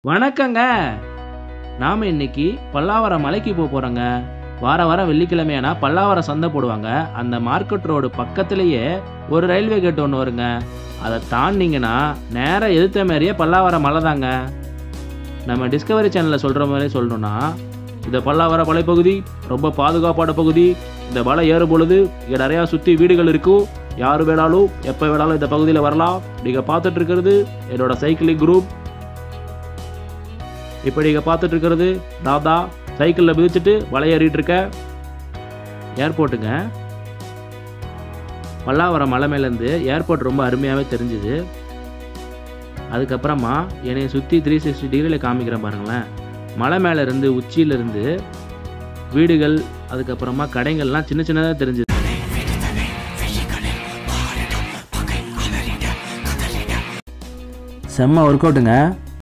வணக்கங்க. நாம இன்னைக்கு பல்லாவரம் மலைக்கு போறோங்க. வாரம் வெள்ளிக்கிழமையானா பல்லாவரம் சந்தை போடுவாங்க. அந்த மார்க்கெட் ரோடு பக்கத்திலேயே ஒரு ரயில்வே கேட் ஒன்று வருங்க. அதை தாண்டிங்கன்னா நேரா எதிர்த்த மாதிரியே பல்லாவரம் மலை தாங்க. நம்ம டிஸ்கவரி சேனலில் சொல்கிற மாதிரி சொல்லணும்னா, இந்த பல்லாவரம் மலைப்பகுதி ரொம்ப பாதுகாப்பான பகுதி. இந்த மலை ஏறும் பொழுது இங்கே நிறையா சுற்றி வீடுகள் இருக்கும். யார் வேணாலும் எப்போ வேணாலும் இந்த பகுதியில் வரலாம். நீங்கள் பார்த்துட்டு இருக்கிறது என்னோட சைக்கிளிங் குரூப். இப்போ நீங்கள் பார்த்துட்டு இருக்கிறது நான் தான் சைக்கிளில் மிதிச்சுட்டு மலை ஏறிட்டு இருக்கேன். ஏர்போர்ட்டுங்க. பல்லாவரம் மலை மேலேருந்து ஏர்போர்ட் ரொம்ப அருமையாகவே தெரிஞ்சுது. அதுக்கப்புறமா என்னை சுற்றி 360 டிகிரியில் காமிக்கிறேன் பாருங்களேன். மலை மேலேருந்து உச்சியிலேருந்து வீடுகள், அதுக்கப்புறமா கடைகள்லாம் சின்ன சின்னதாக தெரிஞ்சுது. செம்ம ஒர்க் அவுட்டுங்க.